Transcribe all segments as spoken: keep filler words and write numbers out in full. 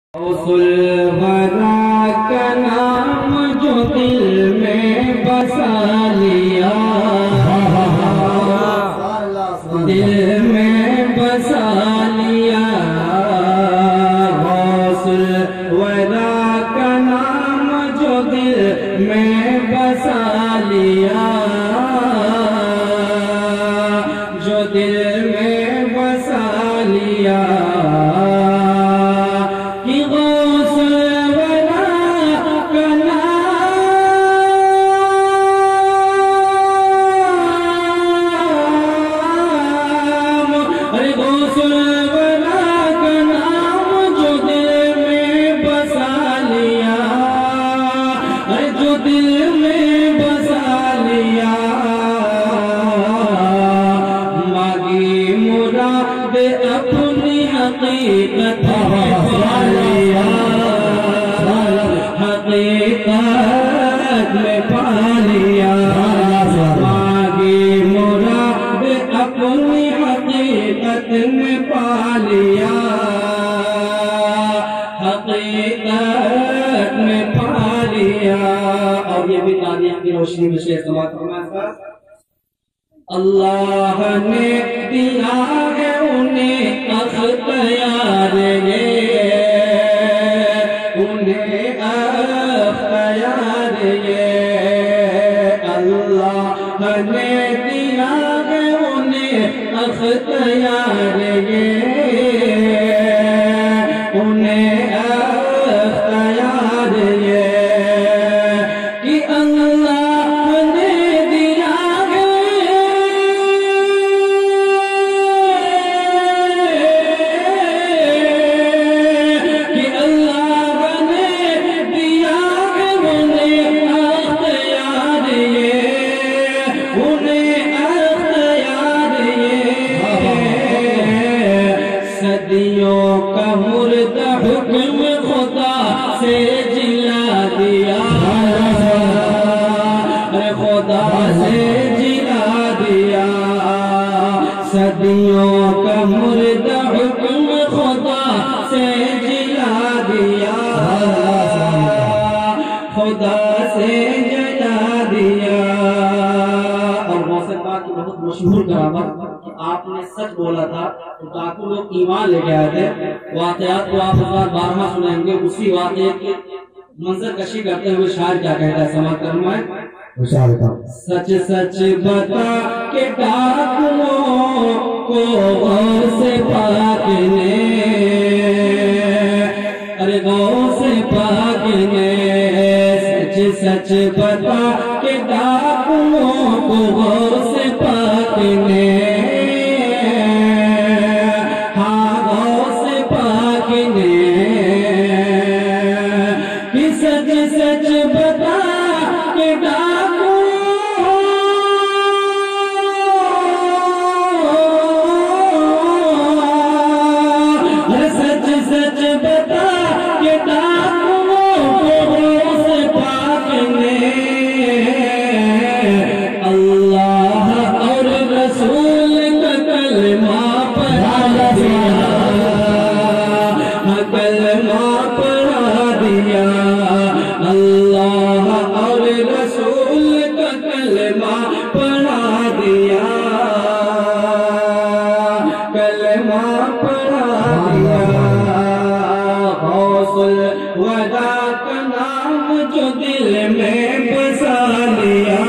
الورا کا نام جو دل میں بسا لیا، دل میں بسا لیا، الورا کا نام جو دل میں بسا لیا، جو دل میں بسا لیا، اپنی حقیقت میں پا لیا، حقیقت میں پا لیا، مانگی مراد اپنی حقیقت میں پا لیا، حقیقت میں پا لیا۔ اور یہ بھی تاریخ کی روشنی میں شیخ سماعت فرمایا، اللہ نے دیا ہے انہیں اختیار یہ، انہیں اختیار یہ، اللہ نے دیا ہے انہیں اختیار یہ، انہیں اختیار یہ، کہ اللہ نے دیا صدیوں کا مردہ حکم خدا سے جلا دیا، خدا سے جلا دیا، صدیوں کا مردہ حکم خدا سے جلا دیا، خدا سے جلا دیا۔ اور موسیقی پاک کی بہت مشہور کرامت کہ آپ نے سچ بولا تھا تو ڈاکو لوگ ایمان لے کے آئے تھے۔ واقعات کو آپ ہزار بارہواں سنیں گے، اسی واقعے کی منظر کشی کرتے ہوئے شاعر کیا کہتا ہے، سماعت کرنا ہے۔ سچ سچ بتا کہ ڈاکوؤں کو غوث پاک نے، ارے غوث پاک نے، سچ سچ بتا کہ ڈاکوؤں کو غوث پاک نے، سچ سچ بتا کہ ڈاکو سچ سچ بتا کہ ڈاکو غوث پاک نے اللہ اور رسول کا کلمہ پڑھا دیا، کلمہ پڑھا دیا، اللہ اور رسول کا کلمہ پڑھا دیا، کلمہ پڑھا دیا۔ غوث الورا کا نام جو دل میں بسا لیا،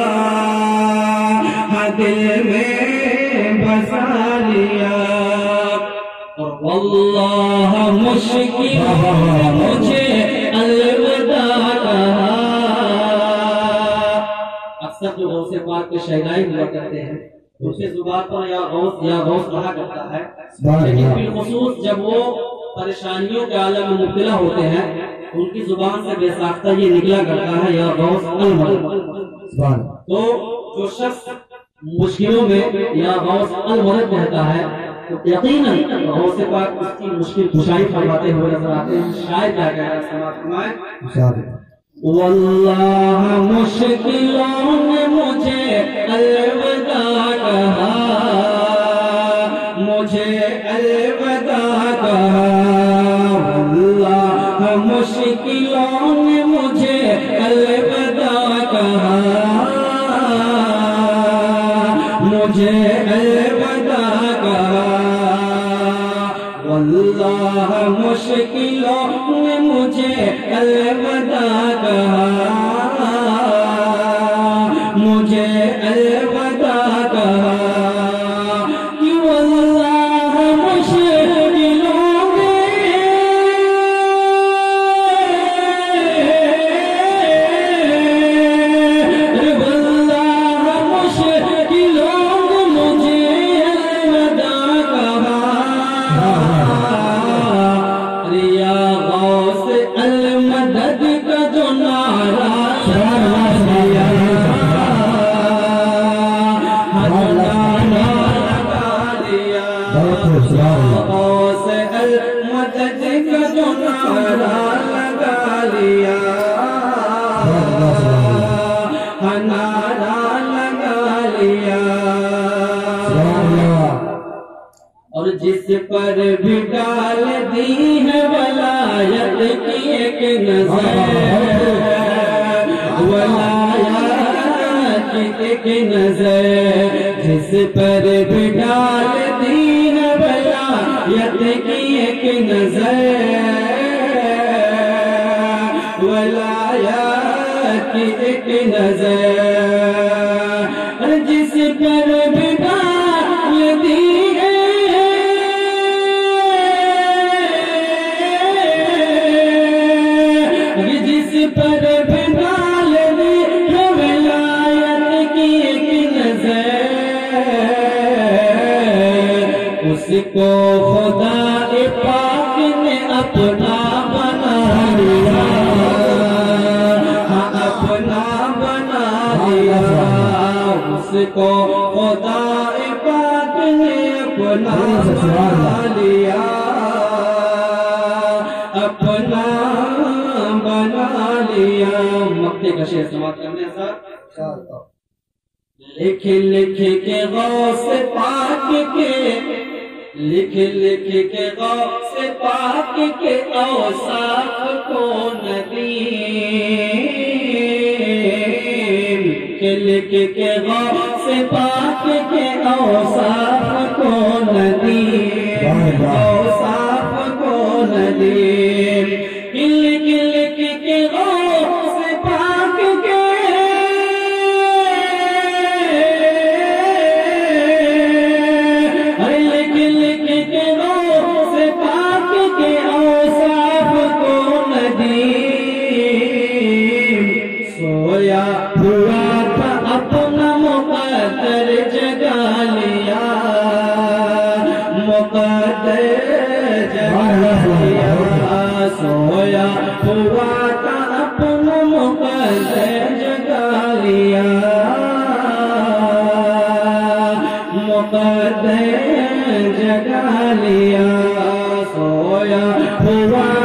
دل میں بسا لیا، واللہ مشکل مجھے الوداع کہا۔ اکثر جو غوث پاک کے شہدائی ہوا کرتے ہیں دوسرے زبان پر یا غوث یا غوث کہا کرتا ہے، لیکن بالخصوص جب وہ پریشانیوں کے عالم میں مبتلا ہوتے ہیں ان کی زبان سے بے ساختہ یہ نکلا کرتا ہے یا غوث المدد۔ تو جو شخص مشکلوں میں یا غوث المدد کہتا ہے تو یقیناً غوث پاک اس کی مشکل کشائی فرماتے ہوئے نظر آتے ہیں۔ شاید کیا کہہ رہا ہے، سماعت فرمائیں، واللہ مشکلوں نے مجھے الوداع کہا، مجھے الوداع کہا، واللہ مشکلوں نے مجھے الوداع کہا مجھے الوداع کہا واللہ مشکلوں نے مجھے الوداع کہا مجھے الوداع کہا کہ واللہ مشکلوں نے واللہ مشکلوں نے مجھے الوداع کہا یا غوث المدد کا جو نعرہ غوث المدد کا جو نعرہ لگا لیا نعرہ لگا لیا اور جس پر بھی ڈال دی ہے ولایت کی ایک نظر ولایت کی ایک نظر جس پر بھی ڈال دی ہے ولایت کی ایک نظر ولایت کی ایک نظر جس پر بھی ڈال دی پر بنال دی ولایت کی ایک نظر اس کو خدا پاک نے اپنا بنا لیا اپنا بنا لیا اس کو خدا پاک نے اپنا بنا لیا اپنا بنا لیا مکتے کا شعر سماعت کرنے ہیں سر لکھ لکھ کے غوث پاک کے لکھ لکھ کے غوث پاک کے اوصاف کو ندیم لکھ لکھ کے غوث پاک کے اوصاف کو ندیم اوصاف کو ندیم لکھ لکھ کے غوث پاک کے لکھ لکھ کے غوث پاک کے اوصاف کو ندیم سویا ہوا تھا اپنا مقدر جگا لیا مقدر جگا لیا سویا ہوا تھا اپنا مقدر جگا لیا مقدر جگا لیا سویا ہوا